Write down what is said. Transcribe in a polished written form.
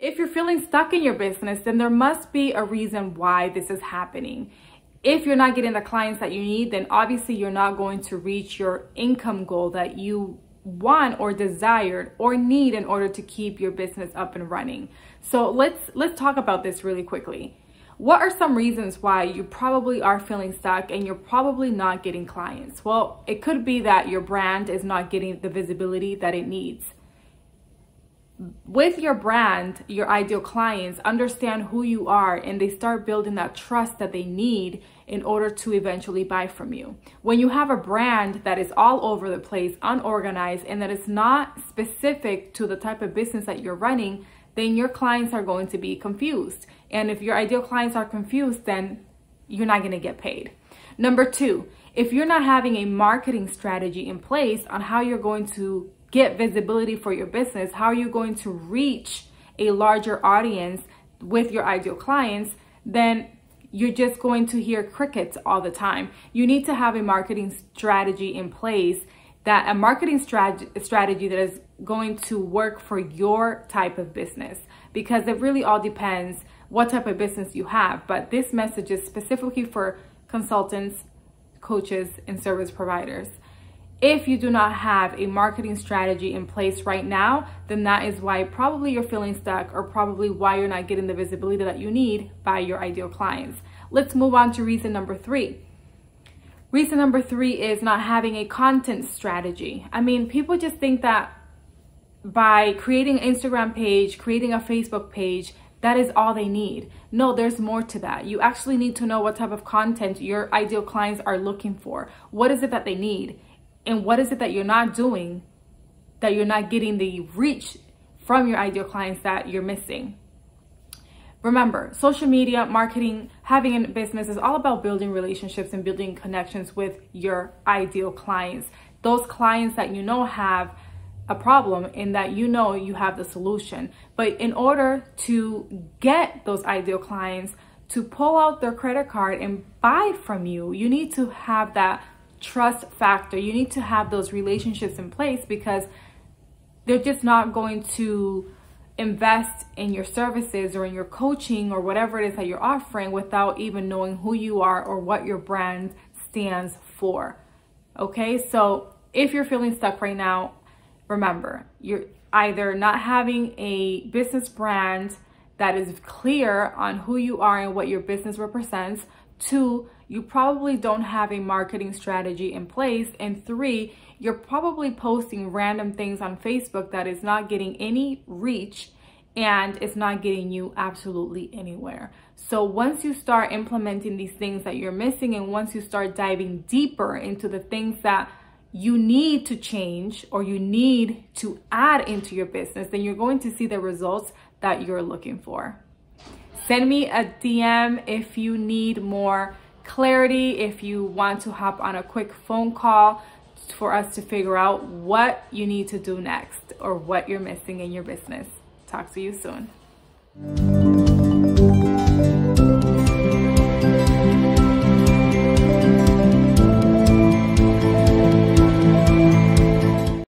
If you're feeling stuck in your business, then there must be a reason why this is happening. If you're not getting the clients that you need, then obviously you're not going to reach your income goal that you want or desired or need in order to keep your business up and running. So let's talk about this really quickly. What are some reasons why you probably are feeling stuck and you're probably not getting clients? Well, it could be that your brand is not getting the visibility that it needs. With your brand, your ideal clients understand who you are and they start building that trust that they need in order to eventually buy from you. When you have a brand that is all over the place, unorganized, and that is not specific to the type of business that you're running, then your clients are going to be confused. And if your ideal clients are confused, then you're not going to get paid. Number two, if you're not having a marketing strategy in place on how you're going to get visibility for your business, how are you going to reach a larger audience with your ideal clients, then you're just going to hear crickets all the time. You need to have a marketing strategy in place, that a marketing strategy that is going to work for your type of business, because it really all depends what type of business you have. But this message is specifically for consultants, coaches, and service providers. If you do not have a marketing strategy in place right now, then that is why probably you're feeling stuck, or probably why you're not getting the visibility that you need by your ideal clients. Let's move on to reason number three. Reason number three is not having a content strategy. I mean, people just think that by creating an Instagram page, creating a Facebook page, that is all they need. No, there's more to that. You actually need to know what type of content your ideal clients are looking for. What is it that they need? And what is it that you're not doing, that you're not getting the reach from your ideal clients that you're missing? Remember, social media marketing, having a business is all about building relationships and building connections with your ideal clients. Those clients that you know have a problem and that you know you have the solution. But in order to get those ideal clients to pull out their credit card and buy from you, you need to have that trust factor. You need to have those relationships in place, because they're just not going to invest in your services or in your coaching or whatever it is that you're offering without even knowing who you are or what your brand stands for. Okay, so if you're feeling stuck right now, remember, you're either not having a business brand that is clear on who you are and what your business represents. Two, you probably don't have a marketing strategy in place. And three, you're probably posting random things on Facebook that is not getting any reach and it's not getting you absolutely anywhere. So once you start implementing these things that you're missing, and once you start diving deeper into the things that you need to change or you need to add into your business, then you're going to see the results that you're looking for. Send me a DM if you need more clarity, if you want to hop on a quick phone call for us to figure out what you need to do next or what you're missing in your business. Talk to you soon.